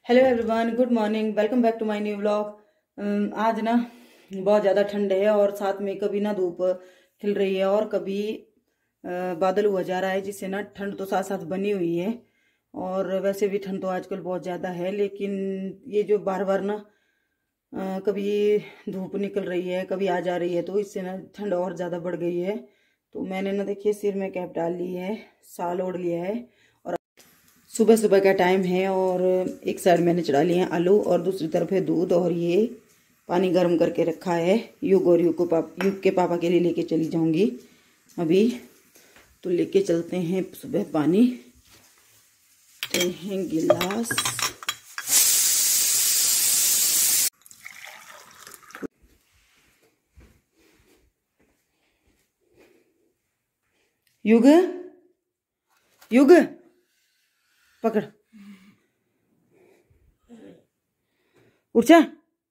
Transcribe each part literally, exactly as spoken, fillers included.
Hello everyone, good morning, welcome back to my new vlog. आज ना बहुत ज़्यादा ठंड है और साथ में कभी ना धूप खिल रही है और कभी अ, बादल हुआ जा रहा है, जिससे ना ठंड तो साथ साथ बनी हुई है। और वैसे भी ठंड तो आजकल बहुत ज़्यादा है, लेकिन ये जो बार बार ना अ, कभी धूप निकल रही है कभी आ जा रही है, तो इससे ना ठंड और ज़्यादा बढ़ गई है। तो मैंने ना देखिए सिर में कैप डाल ली है, शाल ओढ़ लिया है और सुबह सुबह का टाइम है। और एक साइड मैंने चढ़ा लिए हैं आलू और दूसरी तरफ है दूध, और ये पानी गर्म करके रखा है। युग और युग को पाप युग के पापा के लिए लेके चली जाऊंगी अभी। तो लेके चलते हैं सुबह पानी, तो हैं गिलास। युग युग पकड़, उठ जा।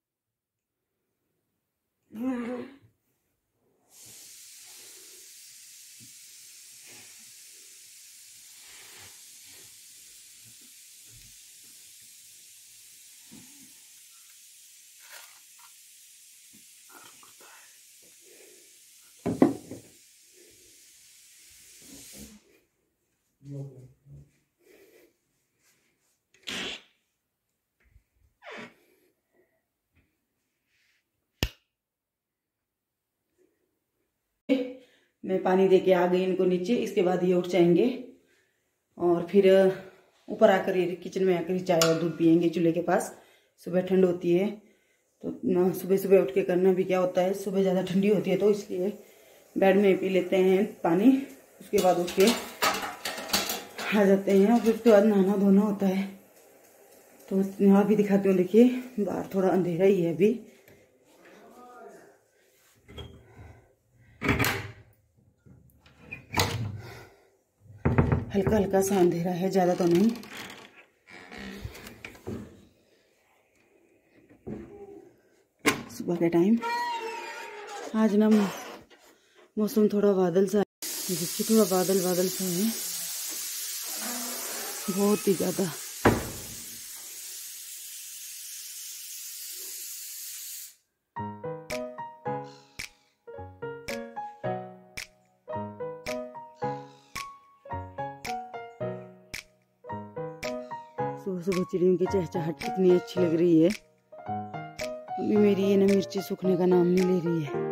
मैं पानी दे के आ गई इनको नीचे। इसके बाद ये उठ जाएंगे और फिर ऊपर आकर ये किचन में आकर चाय और दूध पियेंगे चूल्हे के पास। सुबह ठंड होती है तो ना सुबह सुबह उठ के करना भी क्या होता है, सुबह ज़्यादा ठंडी होती है तो इसलिए बेड में पी लेते हैं पानी। उसके बाद उठ के आ जाते हैं और फिर उसके बाद नहाना धोना होता है। तो यहाँ भी दिखाती हूँ, देखिए बाहर थोड़ा अंधेरा ही है अभी। हल्का हल्का सा अंधेरा है, ज़्यादा तो नहीं। सुबह के टाइम आज ना मौसम थोड़ा बादल सा, देखिए थोड़ा बादल बादल सा है, बहुत ही ज़्यादा। सुबह सुबह चिड़ियों की चहचहाहट कितनी अच्छी लग रही है। अभी मेरी ये ना मिर्ची सूखने का नाम नहीं ले रही है।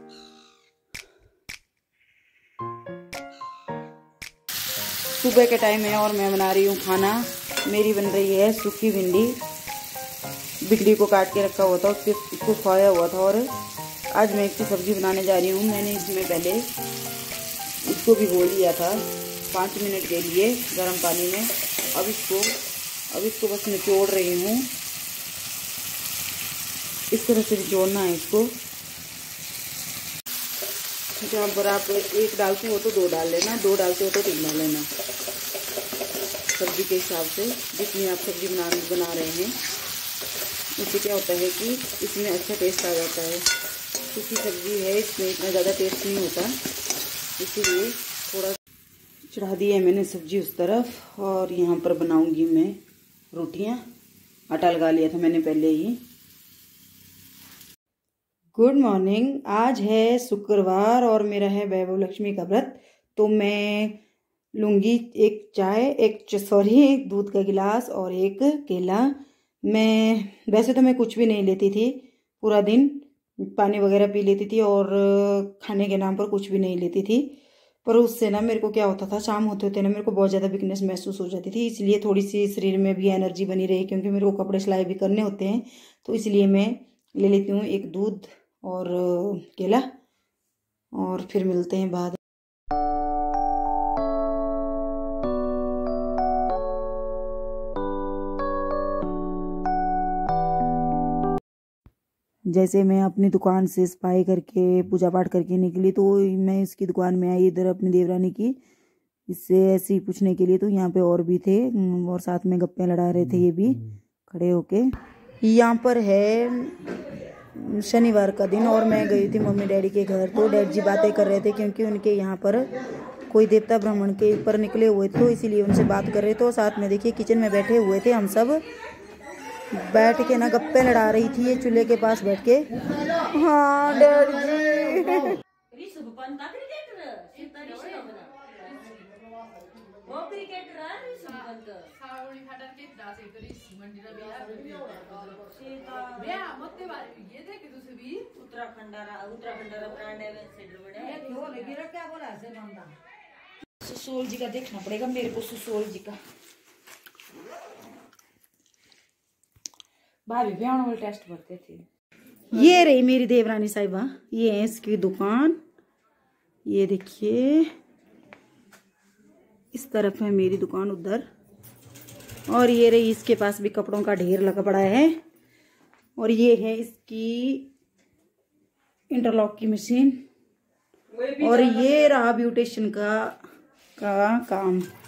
सुबह के टाइम है और मैं बना रही हूँ खाना। मेरी बन रही है सूखी भिंडी। भिंडी को काट के रखा हुआ था, उसके उसको खोया हुआ था, और आज मैं इसकी सब्जी बनाने जा रही हूँ। मैंने इसमें पहले इसको भिगो लिया था पाँच मिनट के लिए गर्म पानी में। अब इसको अब इसको बस निचोड़ रही हूँ। इस तरह से निचोड़ना है इसको। जहाँ पर आप एक डालते हो तो दो डाल लेना, दो डालते हो तो तीन डाल लेना, सब्जी के हिसाब से जितनी आप सब्जी बना बना रहे हैं। इससे क्या होता है कि इसमें अच्छा टेस्ट आ जाता है। सूखी सब्जी है, इसमें इतना ज़्यादा टेस्ट नहीं होता, इसीलिए थोड़ा चढ़ा दी है मैंने सब्जी उस तरफ। और यहाँ पर बनाऊंगी मैं रोटियाँ। आटा लगा लिया था मैंने पहले ही। गुड मॉर्निंग, आज है शुक्रवार और मेरा है वैभव लक्ष्मी का व्रत। तो मैं लूँगी एक चाय, एक सॉरी एक दूध का गिलास और एक केला। मैं वैसे तो मैं कुछ भी नहीं लेती थी, पूरा दिन पानी वगैरह पी लेती थी और खाने के नाम पर कुछ भी नहीं लेती थी। पर उससे ना मेरे को क्या होता था, शाम होते होते ना मेरे को बहुत ज़्यादा वीकनेस महसूस हो जाती थी। इसलिए थोड़ी सी शरीर में भी एनर्जी बनी रही, क्योंकि मेरे को कपड़े सिलाई भी करने होते हैं, तो इसलिए मैं ले लेती हूँ एक दूध और केला। और फिर मिलते हैं बाद। जैसे मैं अपनी दुकान से सफाई करके पूजा पाठ करके निकली, तो मैं इसकी दुकान में आई इधर अपनी देवरानी की, इससे ऐसे ही पूछने के लिए। तो यहाँ पे और भी थे और साथ में गप्पे लड़ा रहे थे ये भी खड़े होके। यहाँ पर है शनिवार का दिन और मैं गई थी मम्मी डैडी के घर। तो डैड जी बातें कर रहे थे, क्योंकि उनके यहाँ पर कोई देवता ब्राह्मण के ऊपर निकले हुए थे, तो इसीलिए उनसे बात कर रहे थे। तो साथ में देखिए किचन में बैठे हुए थे हम सब। बैठ के ना गप्पे लड़ा रही थी ये चूल्हे के पास बैठ के। हाँ डैडी जी। सुसोल जी का देखना पड़ेगा मेरे को, सुसोल जी का। भाभी भी आने वाले टेस्ट करते थे। ये रही मेरी देवरानी साहिबा, ये है इसकी दुकान। ये देखिए इस तरफ है मेरी दुकान उधर, और ये रही इसके पास भी कपड़ों का ढेर लगा पड़ा है। और ये है इसकी इंटरलॉक की मशीन, और ये रहा ब्यूटिशियन का का काम।